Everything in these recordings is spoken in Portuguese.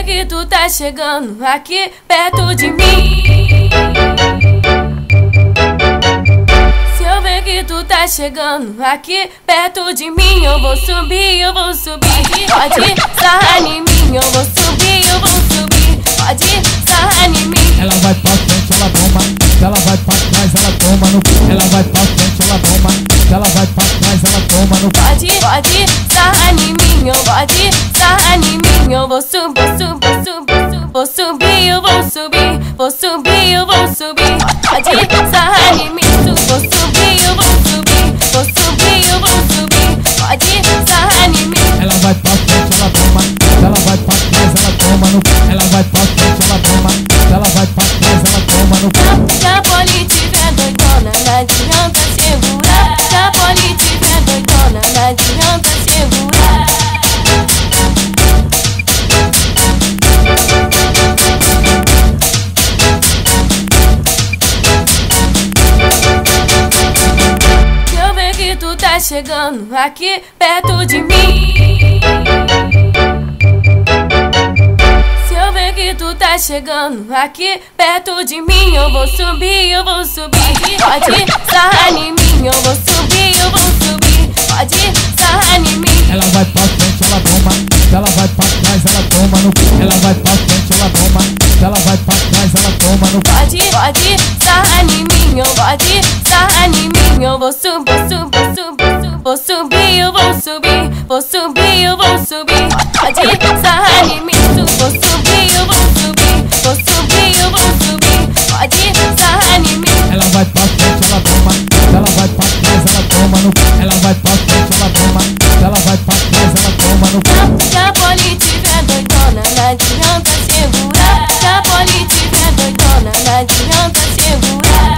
ver que tu tá chegando aqui perto de mim. Se eu ver que tu tá chegando aqui perto de mim, eu vou subir, eu vou subir. Pode sarrar em mim, eu vou subir, eu vou subir. Pode sarrar em mim. Ela vai pra frente, ela toma. Ela vai pra trás, ela toma no. Ela vai pra frente, ela toma. Ela vai pra trás, ela toma no. Pode sarrar em mim, eu pode sarrar em mim. Eu vou subir, subir, subir, vou subir, eu vou subir. Vou subir, eu vou subir. Pode sarrar em mim, vou subir, eu vou subir. Vou subir, eu vou subir. Pode sarrar em mim. Ela vai pra frente, ela toma. Ela vai pra trás, ela toma no. Ela vai pra frente, ela toma. Ela vai pra trás, ela toma no. Se a poli tiver doidona, não adianta segurar. Se a poli tiver doidona, não adianta segurar. Se eu ver que tu tá chegando aqui perto de mim. Se eu ver que tu tá chegando aqui perto de mim, eu vou subir, eu vou subir. Pode sarrar em mim, eu vou subir, eu vou subir. Pode sarrar em mim. Ela vai pra frente, ela toma. Ela vai pra trás, ela toma no. Ela vai pra frente, ela toma. Ela vai pra trás, ela toma no. Pode sarrar em mim, eu pode sarrar em mim. Eu vou subir, subir, subir, vou subir, eu vou subir. Vou subir, eu vou subir. Pode sarrar em mim, vou subir, eu vou subir. Vou subir, eu vou subir. Pode sarrar em mim. Ela vai pra frente, ela toma. Ela vai pra trás, ela toma no. Ela vai pra frente, ela toma. Ela vai pra trás, ela toma no. Se a poli tiver doidona, não adianta segurar. Se a poli tiver doidona, não adianta segurar.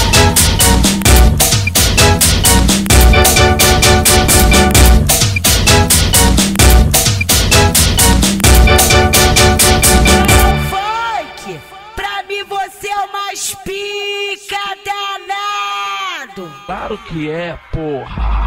Funk, pra mim você é o mais pica danado. Claro que é, porra.